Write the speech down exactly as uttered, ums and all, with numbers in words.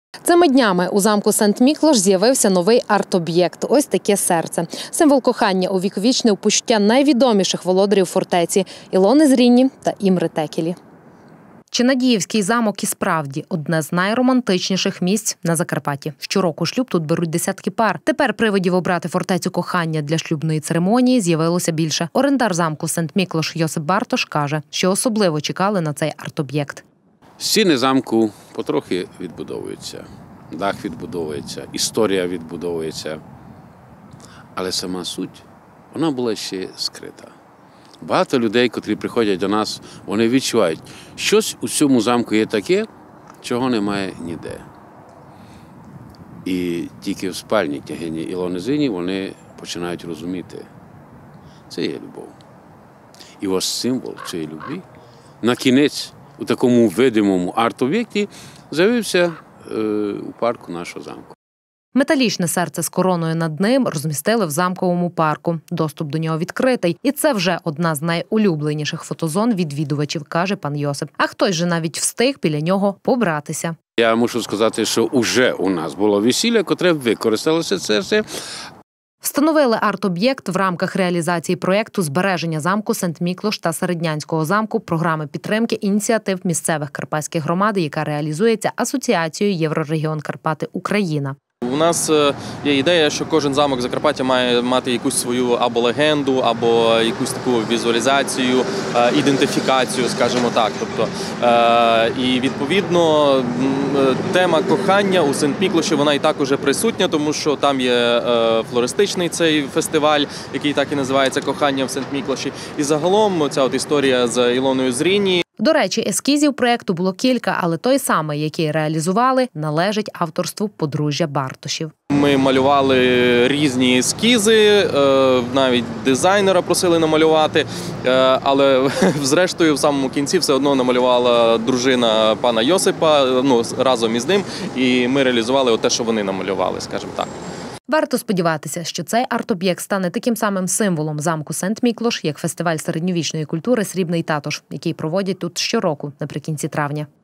Цими днями у замку Сент-Міклош з'явився новий арт-об'єкт – ось таке серце. Символ кохання увіковічнив почуття найвідоміших володарів фортеці – Ілони Зрінні та Імри Текелі. Чинадіївський замок і справді одне з найромантичніших місць на Закарпатті. Щороку шлюб тут беруть десятки пар. Тепер привидів обрати фортецю кохання для шлюбної церемонії з'явилося більше. Орендар замку Сент-Міклош Йосип Бартош каже, що особливо чекали на цей арт-об'єкт. Стіни замку потрохи відбудовуються, дах відбудовується, історія відбудовується. Але сама суть, вона була ще скрита. Багато людей, котрі приходять до нас, вони відчувають, щось у цьому замку є таке, чого немає ніде. І тільки в спальні княгині Ілони Зрінні вони починають розуміти, це є любов. І ось символ цієї любві на кінець у такому видимому арт-об'єкті з'явився е, у парку нашого замку. Металічне серце з короною над ним розмістили в замковому парку. Доступ до нього відкритий. І це вже одна з найулюбленіших фотозон відвідувачів, каже пан Йосип. А хтось же навіть встиг біля нього побратися. Я мушу сказати, що вже у нас було весілля, котре використалося це все. Встановили арт-об'єкт в рамках реалізації проєкту збереження замку Сент-Міклош та Середнянського замку програми підтримки ініціатив місцевих карпатських громад, яка реалізується Асоціацією Єврорегіон Карпати Україна. У нас є ідея, що кожен замок Закарпаття має мати якусь свою або легенду, або якусь таку візуалізацію, ідентифікацію, скажімо так. Тобто, і відповідно тема кохання у Сент-Міклоші, вона і так уже присутня, тому що там є флористичний цей фестиваль, який так і називається «Кохання в Сент-Міклоші». І загалом ця от історія з Ілоною Зрінні. До речі, ескізів проєкту було кілька, але той самий, який реалізували, належить авторству подружжя Бартошів. Ми малювали різні ескізи, навіть дизайнера просили намалювати, але зрештою в самому кінці все одно намалювала дружина пана Йосипа, ну, разом із ним, і ми реалізували те, що вони намалювали, скажімо так. Варто сподіватися, що цей арт-об'єкт стане таким самим символом замку Сент-Міклош, як фестиваль середньовічної культури «Срібний татуш», який проводять тут щороку наприкінці травня.